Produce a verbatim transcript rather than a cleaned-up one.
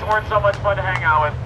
weren't so much fun to hang out with.